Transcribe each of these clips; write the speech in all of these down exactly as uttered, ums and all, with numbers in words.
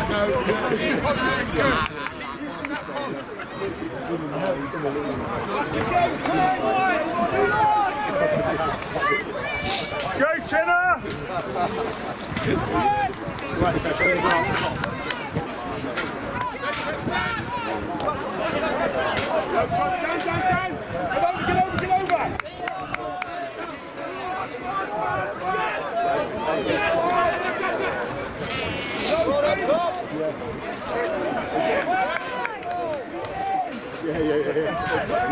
Go, Chinner! Right, so shall we go? Down, down, down! Get over, get over, get over! Yeah, yeah, yeah, yeah.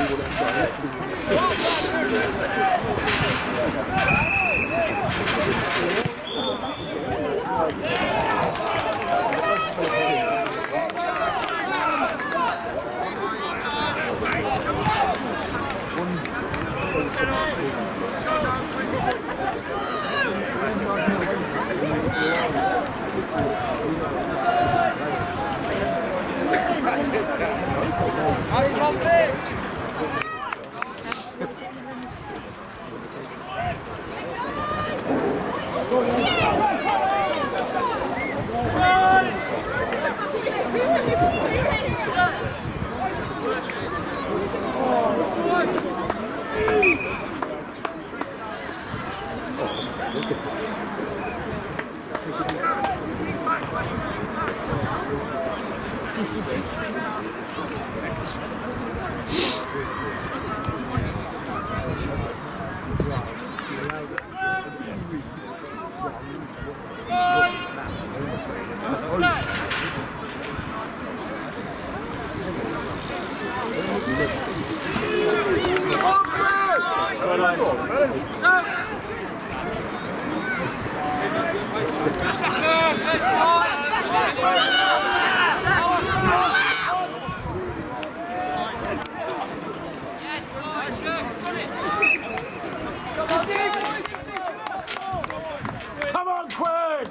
Come on, Quinn!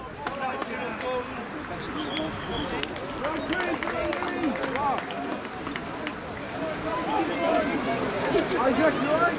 Isaac, you alright?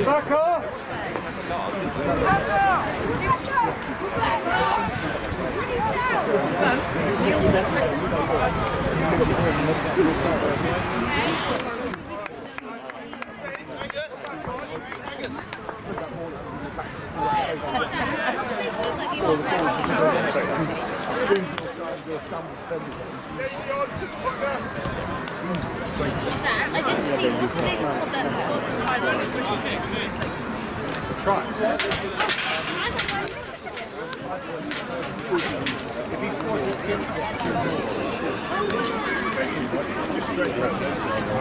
Back off! I didn't see what they scored that Try. If he scores his kick, Just straight out there.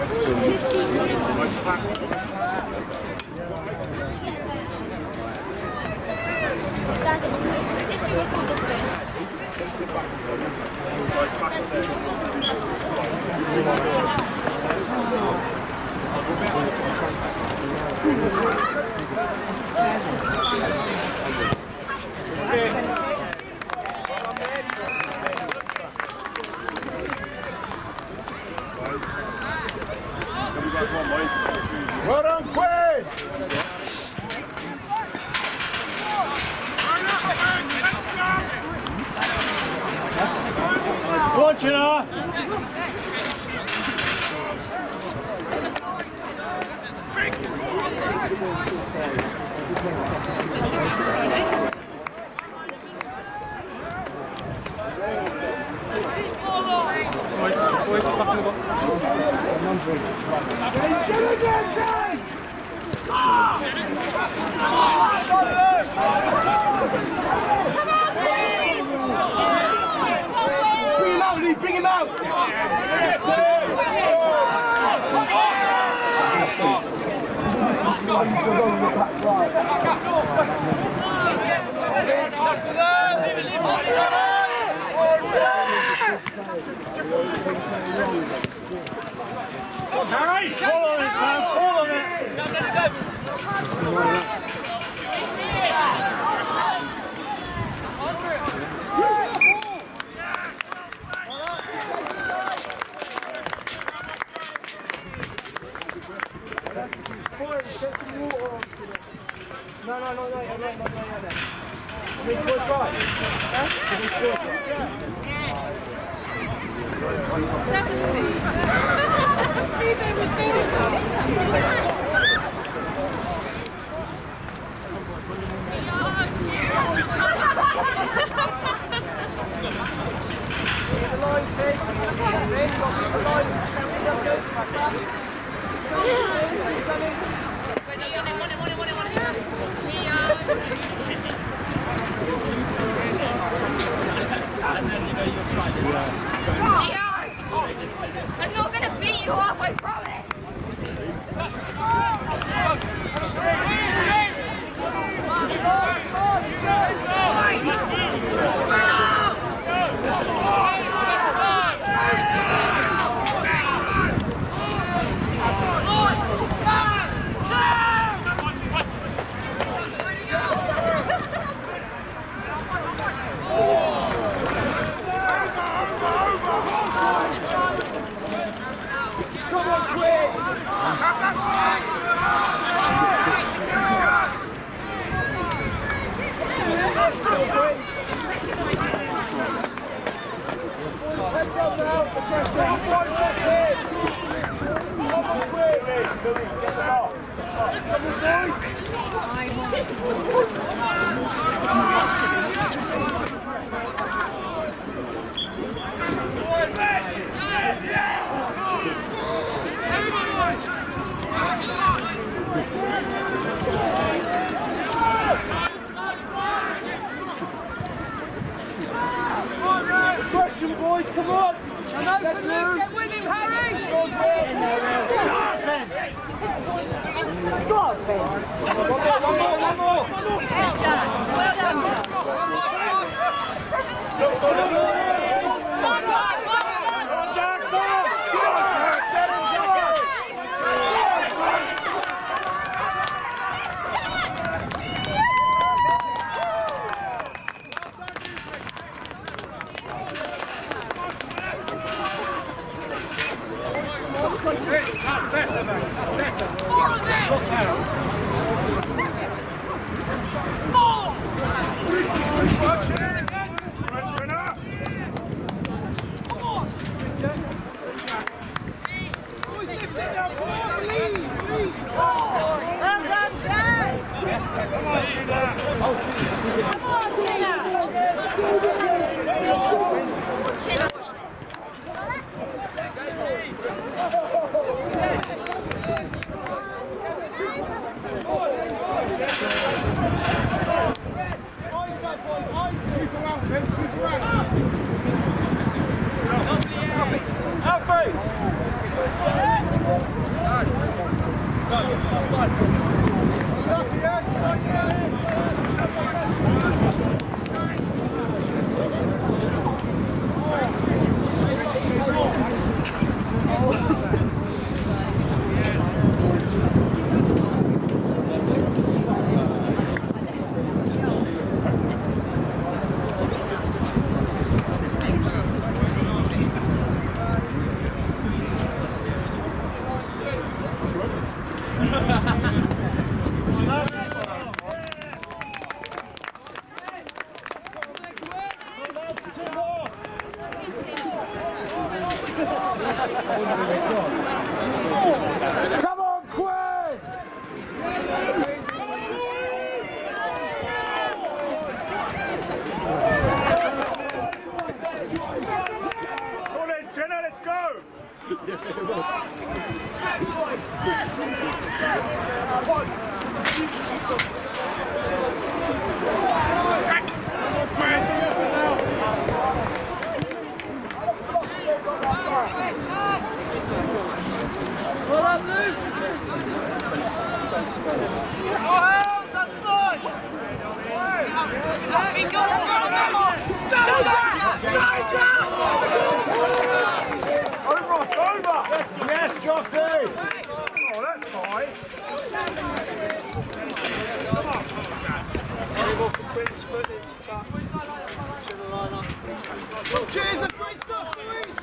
Well done, Quinn! Watch it, huh? Bring him out, Lee, bring him out! Harry, fall on it, man, fall on it! No, let it go! No, no, no, no, no, no, no, no, no. Can we score try? Huh? Can we score try? seventy. I'm not going to beat you up, I promise. Come on, quick! Question, boys, come on! Let's move! Get with him, Harry! Go on, Ben! Go on, Ben! One more, one more, one more! Well done, well done. Go, go, go, go! One more, one more. Jack, go on! Go on, Jack, go on! Better, man. Better. More of them! Come on, Quins! Come on then, Jenna, let's go! Well up, Luke! Oh, that's fine! Go, go, go! Nigel! Over, over! Yes, Jossie! Oh, that's fine. Come on. Cheers, great stuff, Louise!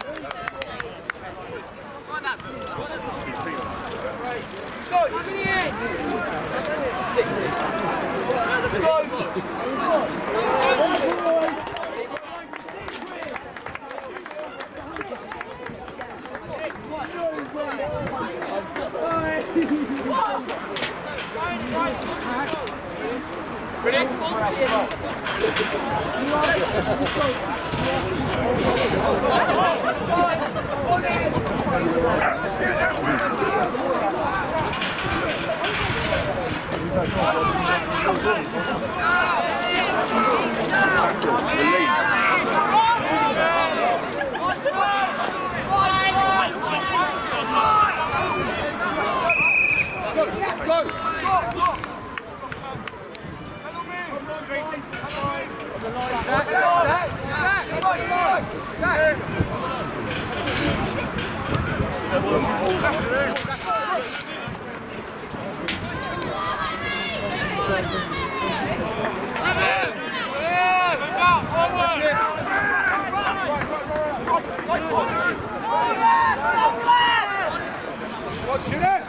Watching it!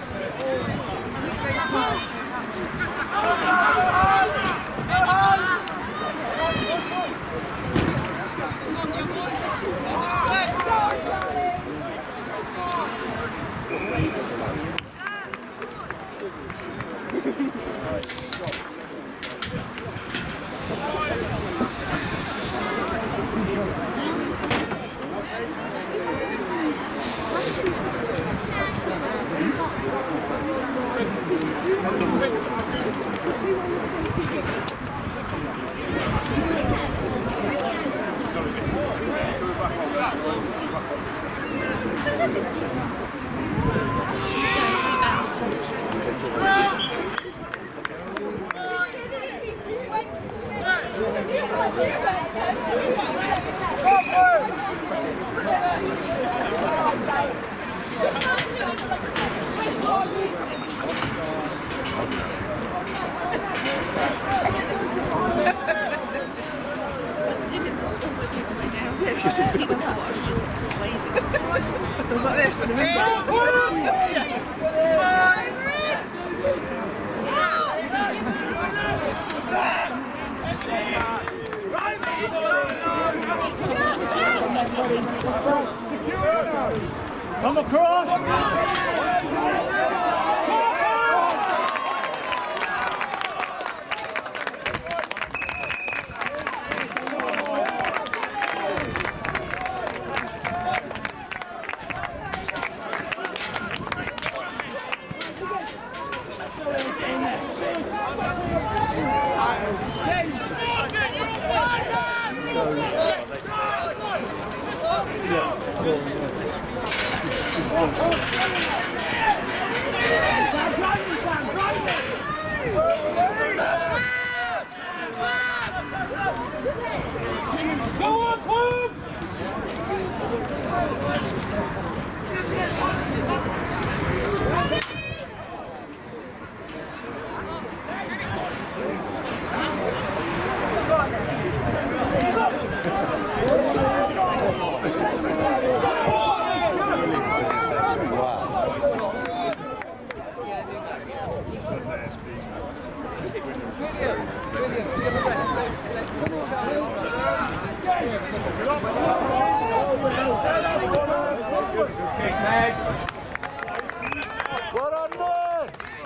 Come across! Come on, Well done, Ned!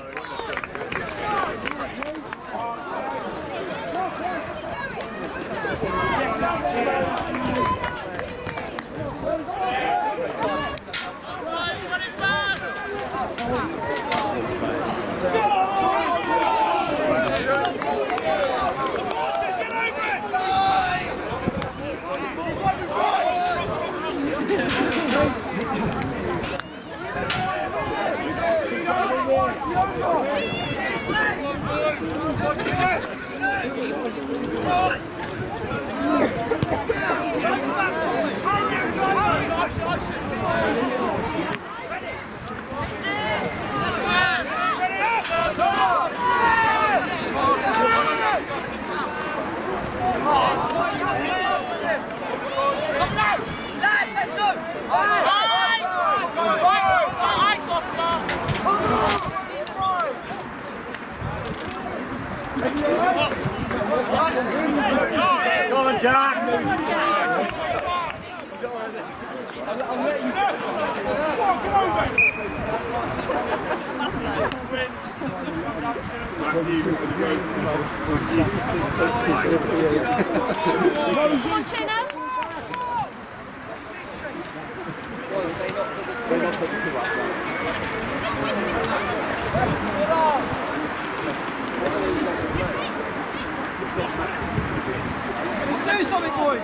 Go on, Jack! Do something, boys!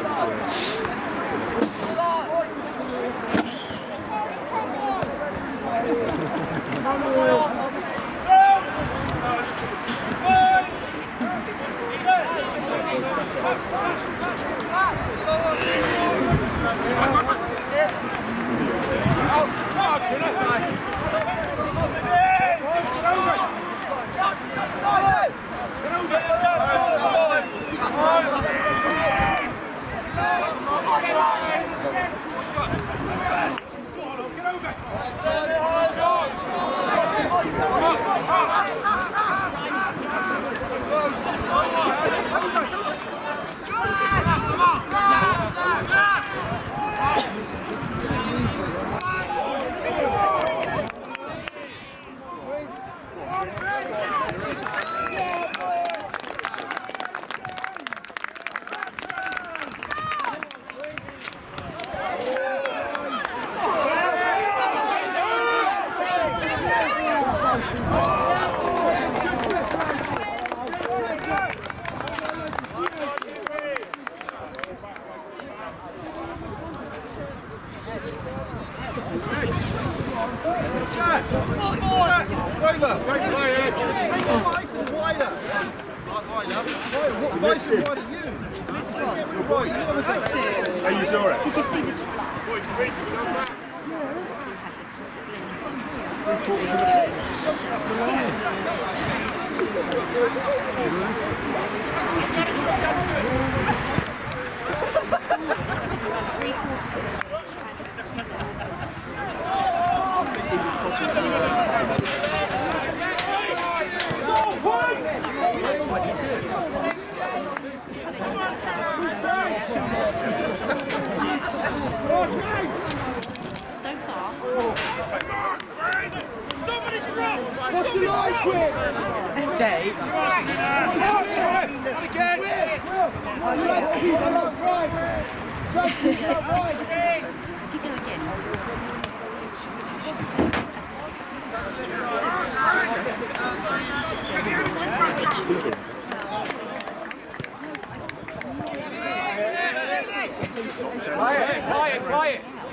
Are you sure? Did you see the... What's the line, quick? Dave. Again. If you go again. Quiet, quiet, quiet.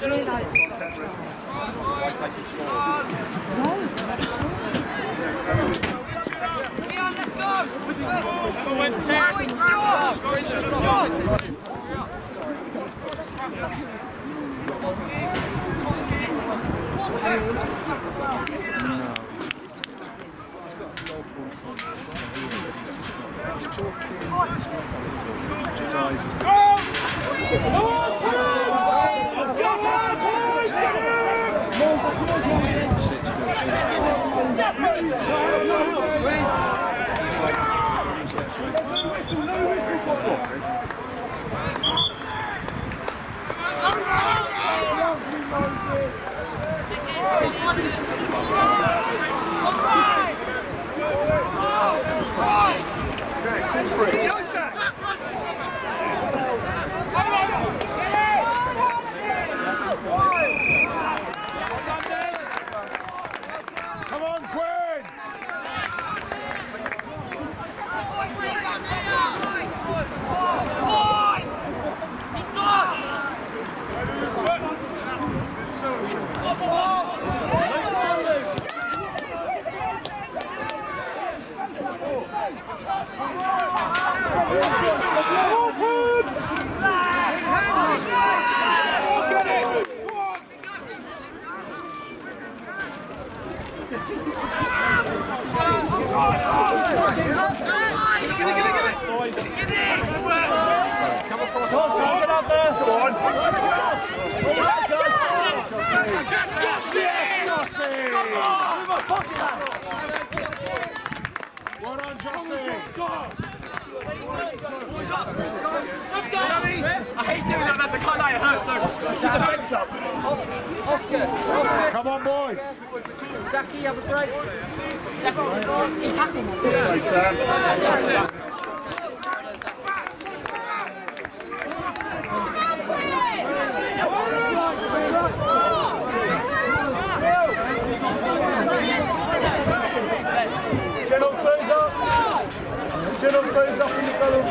Come on, boys. Jackie, have a break. Thanks, Sam. Chin up, face up. Chin up, face up in the middle.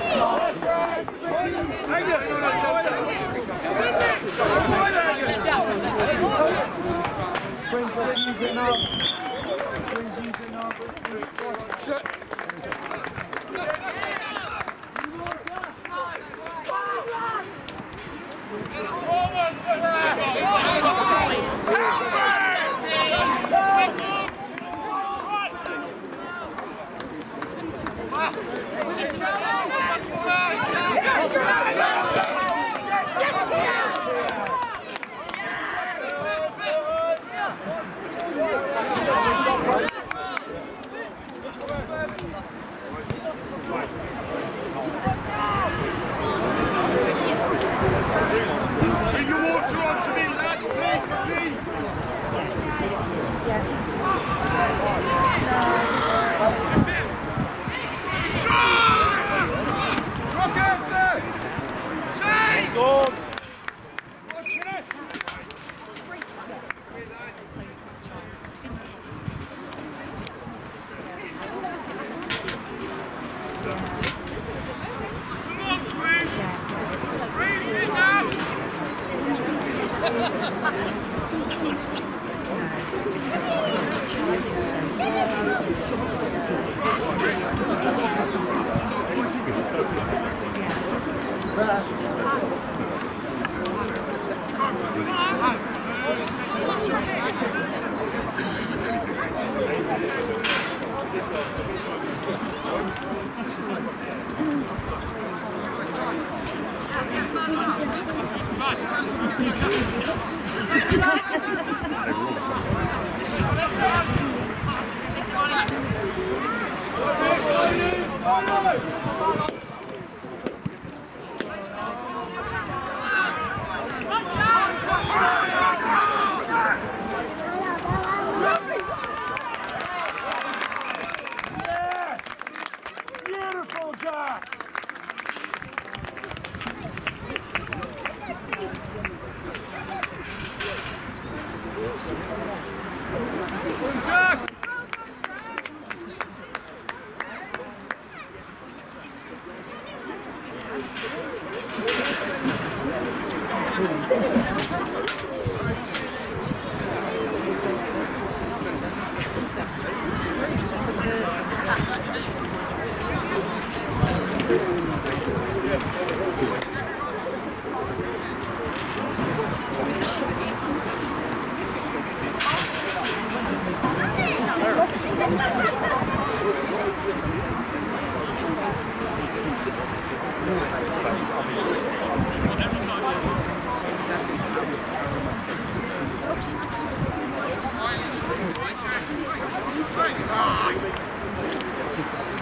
Twins, let's use it now. Twins, use it now. Shit. Bring your water on to me, lads, please, please. Go. Watching it. Beautiful, Jack. Jack.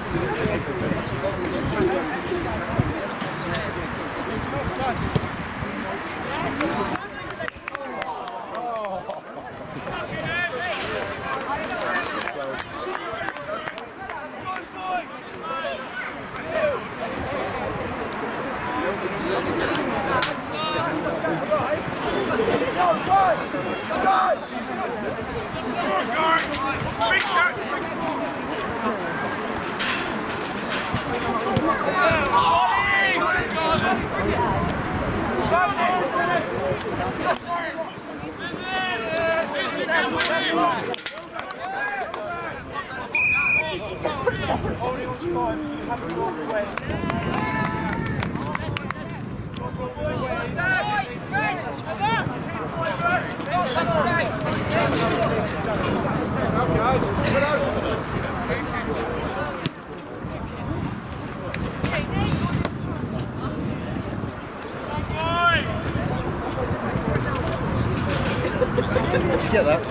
Get that.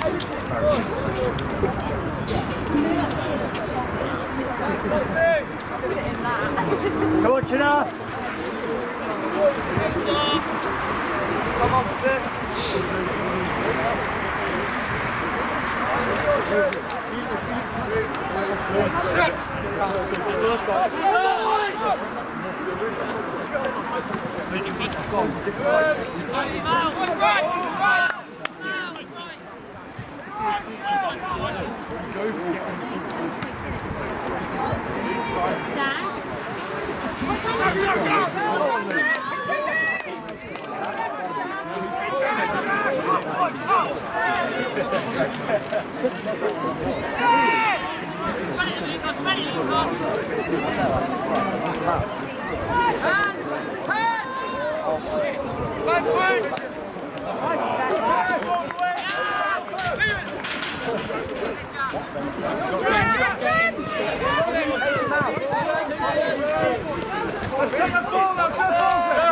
Come on, China. Come on, sit. Let's take a ball now, take a ball, sir.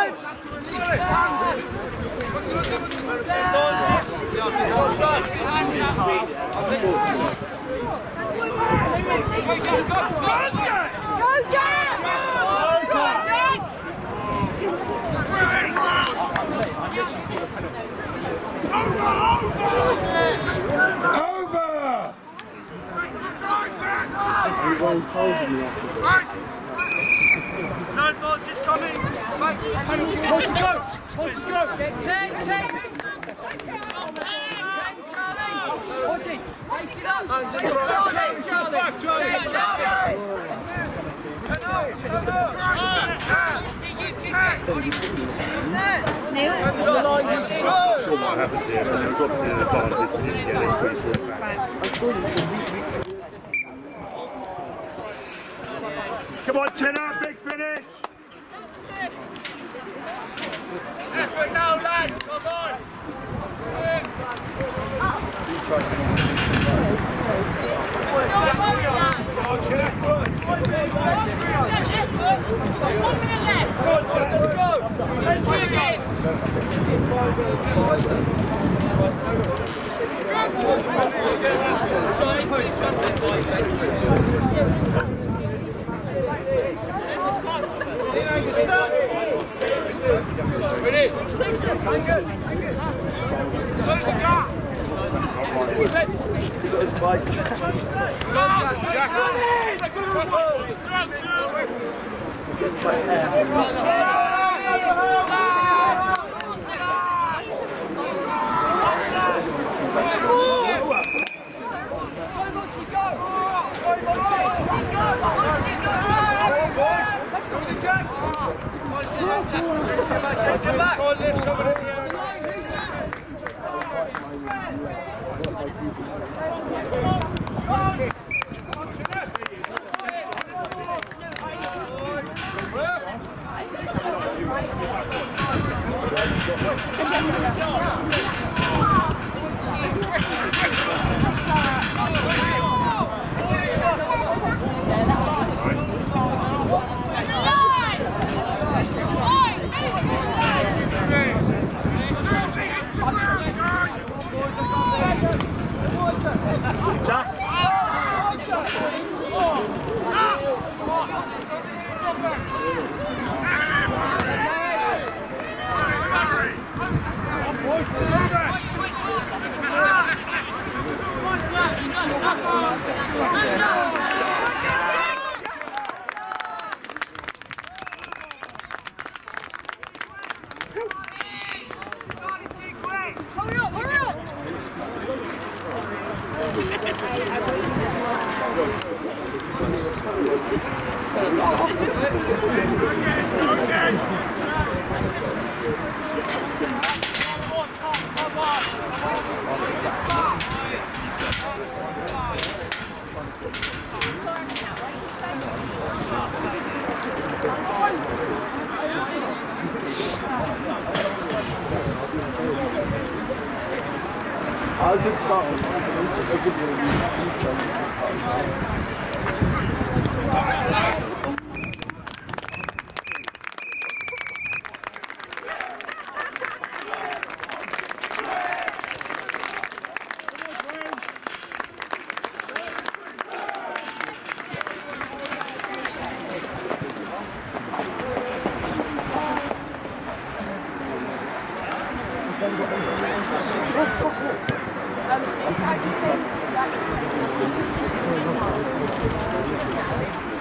No advantage coming. Hold to go. Hold to go. Take, take. Take, Charlie. Forty. Race it up. Take Charlie. Back, Charlie. Take Charlie. Sure what happened here, but there was obviously an advantage to get increased back. Come on, Chinna, big finish! Effort now, lads, come on! Boys, Also, da, Um,